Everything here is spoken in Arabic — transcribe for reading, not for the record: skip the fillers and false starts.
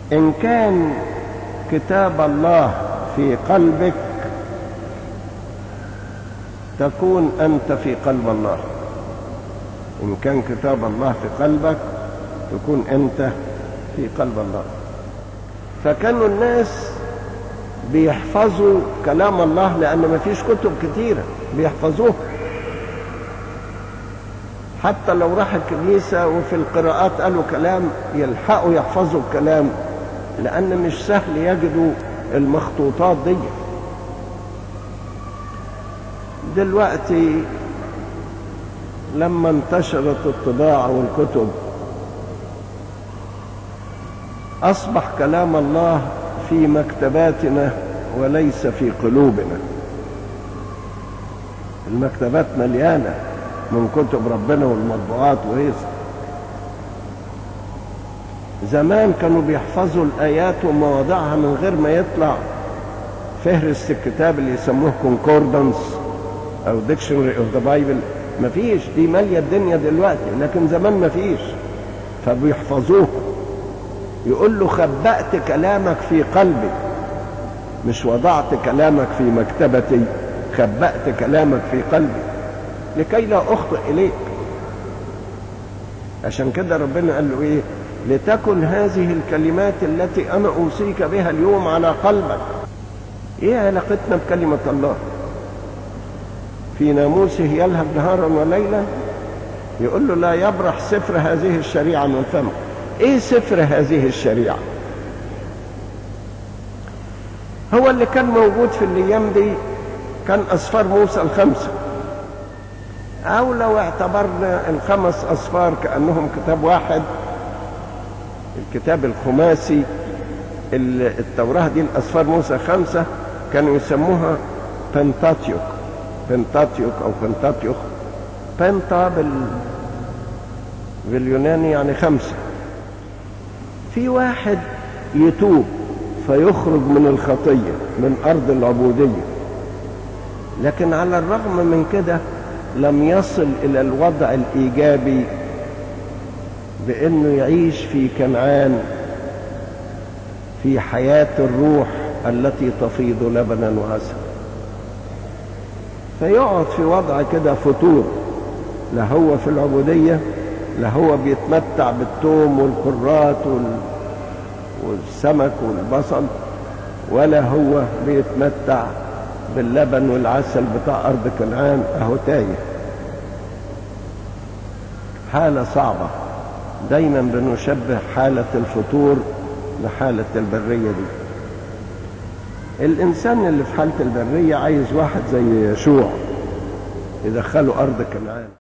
إن كان كتاب الله في قلبك تكون أنت في قلب الله. إن كان كتاب الله في قلبك تكون أنت في قلب الله. فكانوا الناس بيحفظوا كلام الله لأن ما فيش كتب كتيرة بيحفظوه، حتى لو راح الكنيسة وفي القراءات قالوا كلام يلحقوا يحفظوا الكلام، لأن مش سهل يجدوا المخطوطات دي. دلوقتي لما انتشرت الطباعة والكتب أصبح كلام الله في مكتباتنا وليس في قلوبنا. المكتبات مليانة من كتب ربنا والمطبوعات وهيصة. زمان كانوا بيحفظوا الآيات ومواضعها من غير ما يطلع فهرس الكتاب اللي يسموه كونكوردنس أو ديكشنري أوف ذا بايبل. مفيش، دي مالية الدنيا دلوقتي، لكن زمان مفيش، فبيحفظوها. يقول له خبأت كلامك في قلبي، مش وضعت كلامك في مكتبتي، خبأت كلامك في قلبي لكي لا أخطئ إليك. عشان كده ربنا قال له إيه؟ لتكن هذه الكلمات التي أنا أوصيك بها اليوم على قلبك. إيه علاقتنا بكلمة الله؟ في ناموسه يلهب نهارا وليلا، يقول له لا يبرح سفر هذه الشريعة من فمك. إيه سفر هذه الشريعة؟ هو اللي كان موجود في الأيام دي كان أسفار موسى الخمسة، أو لو اعتبرنا الخمس أسفار كأنهم كتاب واحد، الكتاب الخماسي التوراة دي الأسفار موسى خمسة، كانوا يسموها بنتاتيوك. بنتاتيوك أو بنتاتيوخ، بنتا باليوناني يعني خمسة. في واحد يتوب فيخرج من الخطية من أرض العبودية، لكن على الرغم من كده لم يصل إلى الوضع الإيجابي بأنه يعيش في كنعان في حياة الروح التي تفيض لبنا وعسل، فيقعد في وضع كده فتور، لا هو في العبودية، لا هو بيتمتع بالثوم والكرات والسمك والبصل، ولا هو بيتمتع باللبن والعسل بتاع أرض كنعان. أهو تايه، حالة صعبة. دايما بنشبه حالة الفتور لحالة البرية دي. الإنسان اللي في حالة البرية عايز واحد زي يشوع يدخله أرض كنعان.